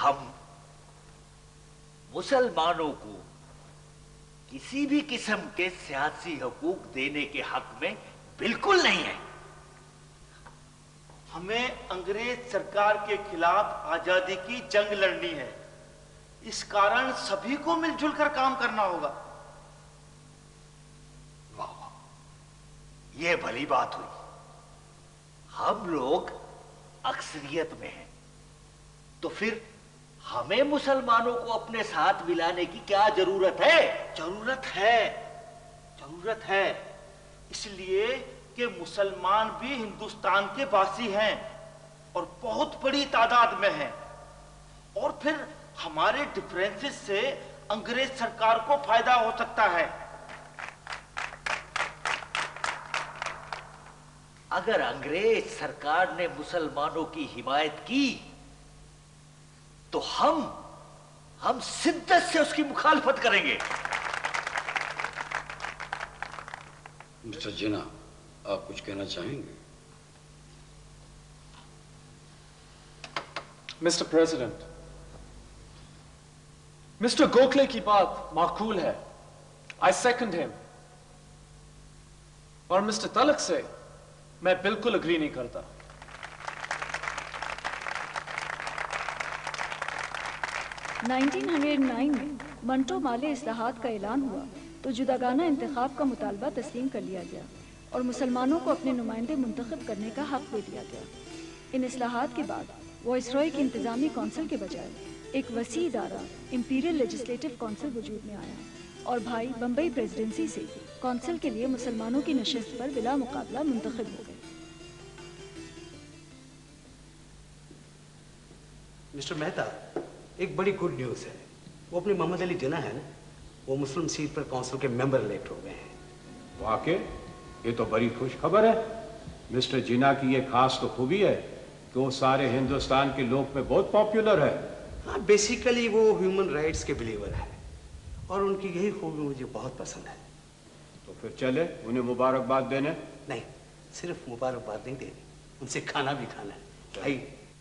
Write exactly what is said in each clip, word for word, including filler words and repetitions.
हम मुसलमानों को किसी भी किस्म के सियासी हकूक देने के हक में बिल्कुल नहीं है। हमें अंग्रेज सरकार के खिलाफ आजादी की जंग लड़नी है। इस कारण सभी को मिलजुल कर काम करना होगा। वाह वाह, ये भली बात हुई। हम लोग अक्सरियत में हैं, तो फिर हमें मुसलमानों को अपने साथ मिलाने की क्या जरूरत है? जरूरत है, जरूरत है इसलिए कि मुसलमान भी हिंदुस्तान के वासी हैं और बहुत बड़ी तादाद में हैं, और फिर हमारे डिफरेंसेस से अंग्रेज सरकार को फायदा हो सकता है। अगर अंग्रेज सरकार ने मुसलमानों की हिमायत की तो हम हम शिद्दत से उसकी मुखालफत करेंगे। मिस्टर जिन्ना, आप कुछ कहना चाहेंगे? मिस्टर प्रेसिडेंट, मिस्टर गोखले की बात माकूल है। I second him. और मिस्टर तलक से मैं बिल्कुल अग्री नहीं करता। नाइनटीन हंड्रेड नाइन में मंटो माले इस्लाहात का ऐलान हुआ तो जुदागाना इंतखाब का मुतालबा तस्लीम कर लिया गया और मुसलमानों को अपने नुमाइंदे मुंतखब करने का हक दे दिया गया। इन इस्लाहात के बाद वाइसरॉय की इंतजामी कौंसिल के बजाय एक वसी इदारा इंपीरियल लेजिस्लेटिव कौंसिल वजूद में आया और भाई बम्बई प्रेसिडेंसी से कौंसिल के लिए मुसलमानों की नशिस्त पर बिला मुकाबला मुंतखब हो गए। मिस्टर मेहता, एक बड़ी गुड न्यूज़ है। वो अपने मोहम्मद अली जिन्ना है ना, वो मुस्लिम सीट पर काउंसिल के मेंबर इलेक्ट हो गए हैं। वाकई ये तो बड़ी खुश खबर है। मिस्टर जिन्ना की ये खास तो खूबी है कि वो सारे हिंदुस्तान के लोग में बहुत पॉपुलर है। हाँ, बेसिकली वो ह्यूमन राइट्स के बिलीवर है और उनकी यही खूबी मुझे बहुत पसंद है। तो फिर चले उन्हें मुबारकबाद देने? नहीं, सिर्फ मुबारकबाद नहीं देनी, उनसे खाना भी खाना है। भाई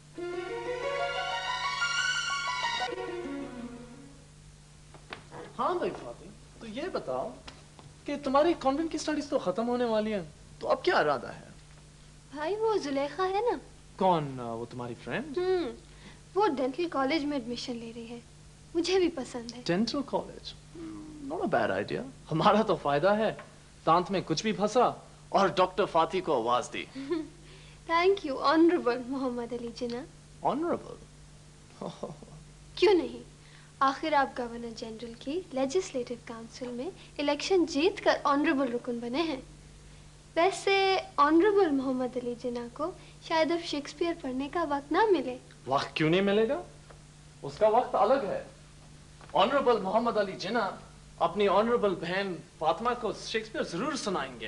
हाँ भाई फातिम, तो ये बताओ कि तुम्हारी कॉन्वेंट की स्टडीज तो खत्म होने वाली हैं, तो अब क्या इरादा है? भाई वो जुलेखा है ना। कौन? वो तुम्हारी फ्रेंड? हम्म, वो डेंटल कॉलेज में एडमिशन ले रही है। मुझे भी पसंद है। Dental college? Not a bad idea. हमारा तो फायदा है, दांत में कुछ भी फंसा और डॉक्टर फाती को आवाज दी। Thank you honourable Mohammad Ali Jinnah. Honourable? क्यों नहीं, आखिर आप गवर्नर जनरल की लेजिस्लेटिव काउंसिल में इलेक्शन जीत कर ऑनरेबल रुकन बने हैं। वैसे ऑनरेबल मोहम्मद अली जिन्ना को शायद अब शेक्सपियर पढ़ने का वक्त ना मिले। वक्त क्यों नहीं मिलेगा? उसका वक्त अलग है। ऑनरेबल मोहम्मद अली जिन्ना अपनी ऑनरेबल बहन फातिमा को शेक्सपियर जरूर सुनाएंगे।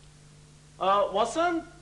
वसंत।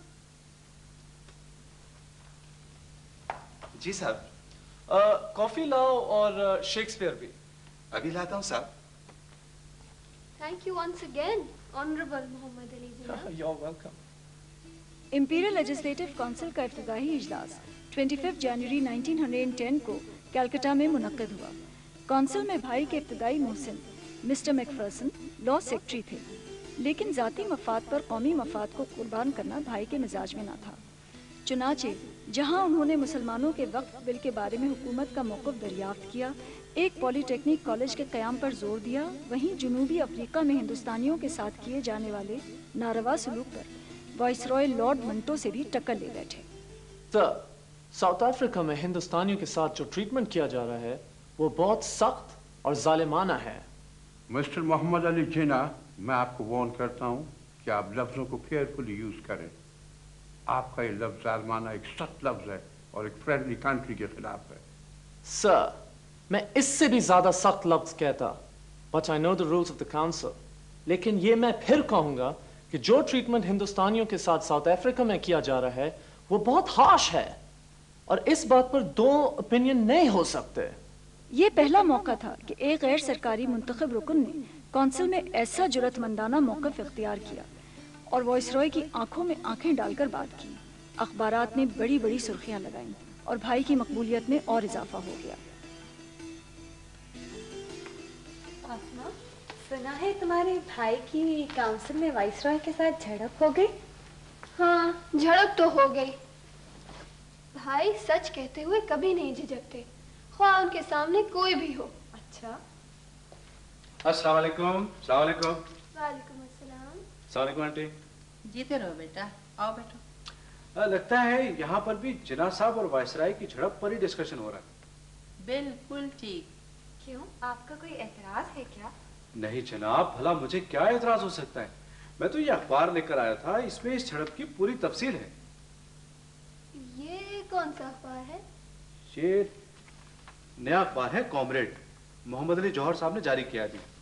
जी साहब। कॉफी लाओ और शेक्सपियर भी। अभी लाता हूँ साहब। Thank you once again honourable Mohammad Ali Jinnah. You are welcome. Imperial legislative council का इफ्तिताही इजलास पच्चीस जनवरी नाइनटीन हंड्रेड टेन को कलकत्ता में मुनक्किद हुआ। काउंसिल में भाई के इब्तदाई मोहसिन मिस्टर मैकफर्सन लॉ सेक्रेटरी थे, लेकिन जाती मफाद पर कौमी मफाद को कुर्बान करना भाई के मिजाज में ना था। चुनाचे जहां उन्होंने मुसलमानों के वक्फ बिल के बारे में हुकूमत का मौक़िफ़ दरियाफ्त किया, एक पॉलीटेक्निक कॉलेज के क़याम पर जोर दिया, वहीं जनूबी अफ्रीका में हिंदुस्तानियों के साथ किए जाने वाले नारवा सलूक पर वाइसरॉय लॉर्ड मंटो से भी टक्कर ले बैठे। तो साउथ अफ्रीका में हिंदुस्तानियों के साथ जो ट्रीटमेंट किया जा रहा है वो बहुत सख्त और जालिमाना है। मिस्टर मोहम्मद अली जिन्ना, मैं आपको वार्न करता हूँ कि आप लफ्ज़ों को केयरफुली यूज़ करें। आपका ये लफ्ज़ जालिमाना एक सख्त लफ्ज़ है और एक फ्रेंडली कंट्री के खिलाफ है। सर, मैं इससे भी ज्यादा सख्त लफ्ज़ कहता, but I know the rules of the council. लेकिन ये मैं फिर कहूंगा कि जो ट्रीटमेंट हिंदुस्तानियों के साथ साउथ अफ्रीका में किया जा रहा है वो बहुत हार्श है और इस बात पर दो ओपिनियन नहीं हो सकते। ये पहला मौका था कि एक गैर सरकारी मुंतखब रुकन ने कौंसिल में ऐसा जुरतमंदाना मौक़िफ़ इख्तियार किया और वाइसरॉय की आंखों में आंखें डालकर बात की। अखबारात ने बड़ी बड़ी सुर्खियां लगाईं और भाई की मकबूलियत में और इजाफा हो गया। आसमा, सुना है तुम्हारे भाई की काउंसिल में वाइसरॉय के साथ झड़प हो गई? हाँ, झड़प तो हो गई। भाई सच कहते हुए कभी नहीं झिझकते, ख्वाह उनके सामने कोई भी हो। अच्छा। अस्सलाम वालेकुम। अस्सलाम वालेकुम। वालेकुम अस्सलाम। अस्सलाम वालेकुम आंटी। जीते रहो बेटा, आओ बैठो। आ, लगता है यहाँ पर भी जिन्ना साहब और वायसराय की झड़प पर ही डिस्कशन हो रहा है। बिल्कुल ठीक। क्यों, आपका कोई एतराज है क्या? नहीं जनाब, भला मुझे क्या एतराज हो सकता है? मैं तो ये अखबार लेकर आया था, इसमें इस झड़प की पूरी तफसील है। ये कौन सा अखबार है? ये नया अखबार है, कॉमरेड, मोहम्मद अली जौहर साहब ने जारी किया थी।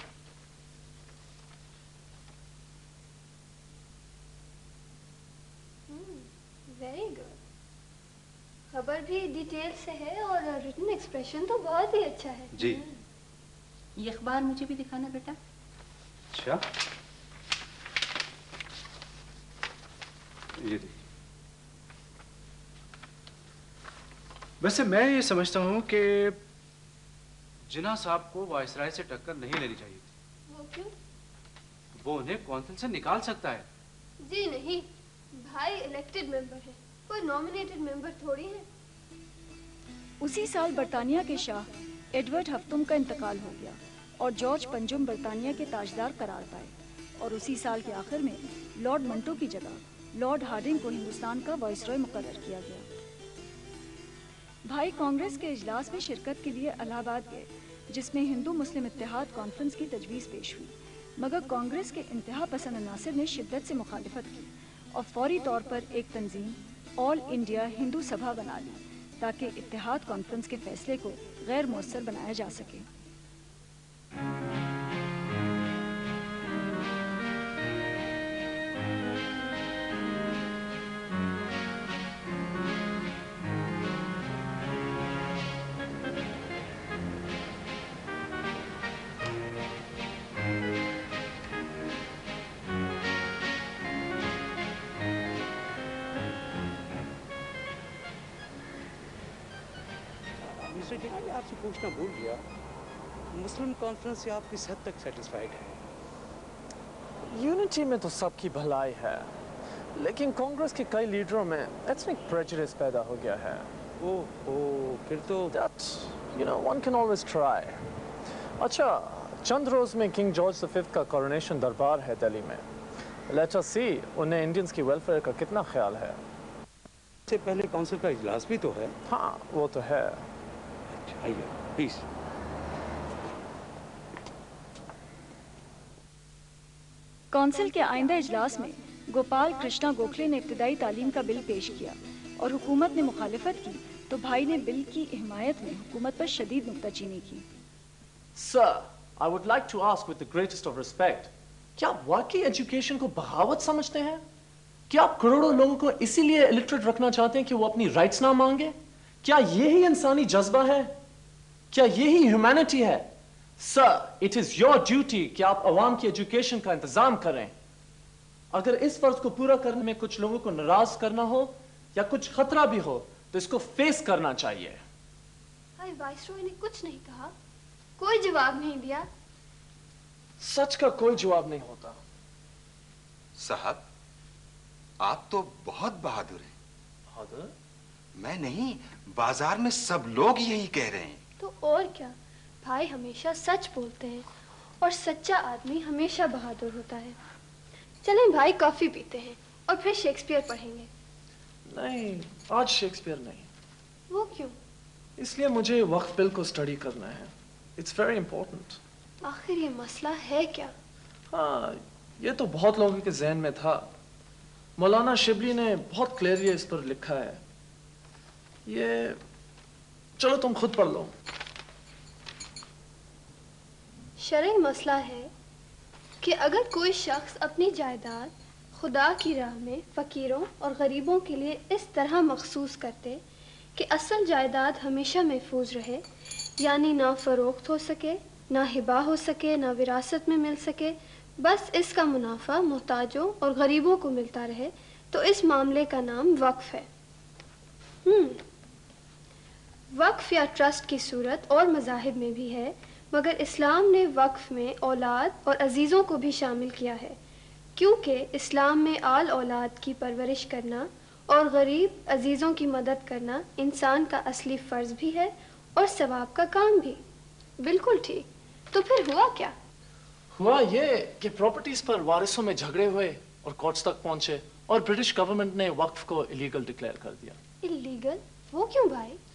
Very good. खबर भी डिटेल से है और रिटन एक्सप्रेशन तो बहुत ही अच्छा है। जी। ये अखबार मुझे भी दिखाना बेटा। अच्छा, ये देखिए। वैसे मैं ये समझता हूँ कि जिन्ना साहब को वायसराय से टक्कर नहीं लेनी चाहिए थी। वो क्यों? वो उन्हें कौंसिल से निकाल सकता है। जी नहीं, भाई इलेक्टेड मेंबर है, कोई नॉमिनेटेड मेंबर थोड़ी है। उसी साल बर्तानिया के शाह एडवर्ड हफ्तुम का इंतकाल हो गया और जॉर्ज पंजुम बर्तानिया के ताजदार करार पाए, और उसी साल के आखिर में लॉर्ड मंटो की जगह लॉर्ड हार्डिंग को हिंदुस्तान का वाइसरॉय मुकर्रर किया गया। भाई कांग्रेस के इजलास में शिरकत के लिए इलाहाबाद गए, जिसमें हिंदू मुस्लिम इत्तेहाद कॉन्फ्रेंस की तजवीज़ पेश हुई, मगर कांग्रेस के इंतहा पसंद अनासिर ने शिद्दत से मुखालिफत की और फौरी तौर पर एक तंजीम ऑल इंडिया हिंदू सभा बना ली ताकि इत्तेहाद कॉन्फ्रेंस के फैसले को गैर मौसर बनाया जा सके। मिस्टर जिन्ना, मैं आपसे पूछना भूल गया, मुस्लिम कॉन्फ्रेंस से आप किस हद तक सेटिस्फाइड हैं? यूनिटी में तो सबकी भलाई है, लेकिन कांग्रेस के कई लीडरों में एथनिक प्रेजुडिस पैदा हो गया है। ओह ओह, फिर तो That, you know, one can always try. अच्छा, चंद रोज में किंग जॉर्ज द फिफ्थ का कोरोनेशन दरबार है दिल्ली में। Let us see उन्हें इंडियंस की वेलफेयर का कितना ख्याल है। इससे पहले काउंसिल का इजलास भी तो है। हाँ, वो तो है। आइए, प्लीज। काउंसिल के आइंदा इजलास में गोपाल कृष्णा गोखले ने इब्तदाई तालीम का बिल पेश किया और हुकूमत ने मुखालिफत की, तो भाई ने बिल की हिमायत में हुकूमत पर शदीद नुक्ताचीनी की। Sir, I would like to ask with the greatest of respect, क्या आप वाकई एजुकेशन को बगावत समझते हैं? क्या आप करोड़ों लोगों को इसीलिए इलिटरेट रखना चाहते हैं कि वो अपनी राइट्स ना मांगे? क्या यही इंसानी जज्बा है? क्या यही ह्यूमैनिटी है? Sir, it is your duty कि आप अवाम की एजुकेशन का इंतजाम करें। अगर इस फर्ज को पूरा करने में कुछ लोगों को नाराज करना हो या कुछ खतरा भी हो, तो इसको फेस करना चाहिए। भाई वाइसरॉय ने कुछ नहीं कहा, कोई जवाब नहीं दिया। सच का कोई जवाब नहीं होता। साहब, आप तो बहुत बहादुर हैं। बहादुर? मैं नहीं, बाजार में सब लोग यही कह रहे हैं। तो और क्या, भाई हमेशा सच बोलते हैं और सच्चा आदमी हमेशा बहादुर होता है। चलें भाई, कॉफी पीते हैं और फिर शेक्सपियर पढ़ेंगे। नहीं, आज शेक्सपियर नहीं। वो क्यों? इसलिए मुझे वक्फ बिल को स्टडी करना है। It's very important. आखिर ये मसला है क्या? हाँ, ये तो बहुत लोगों के जहन में था। मौलाना शिबली ने बहुत क्लियरली इस पर लिखा है। ये चलो तुम खुद पढ़ लो। शरई मसला है कि अगर कोई शख्स अपनी जायदाद खुदा की राह में फ़कीरों और गरीबों के लिए इस तरह मखसूस करते कि असल जायदाद हमेशा महफूज रहे, यानी ना फ़रोख्त हो सके, ना हिबा हो सके, ना विरासत में मिल सके, बस इसका मुनाफा मोहताजों और गरीबों को मिलता रहे, तो इस मामले का नाम वक्फ है। हम्म वक्फ या ट्रस्ट की सूरत और मज़ाहिब में भी है, مگر اسلام نے وقف میں اولاد اور عزیزوں کو بھی شامل کیا ہے، کیونکہ اسلام میں آل اولاد کی پرورش کرنا اور غریب عزیزوں کی مدد کرنا انسان کا اصلی فرض بھی ہے اور ثواب کا کام بھی۔ بالکل ٹھیک، تو پھر ہوا کیا؟ ہوا یہ کہ پراپرٹیز پر وارثوں میں جھگڑے ہوئے اور کورٹس تک پہنچے اور برٹش گورنمنٹ نے وقف کو الیگل ڈکلیئر کر دیا۔ اللیگل؟ وہ کیوں بھائی؟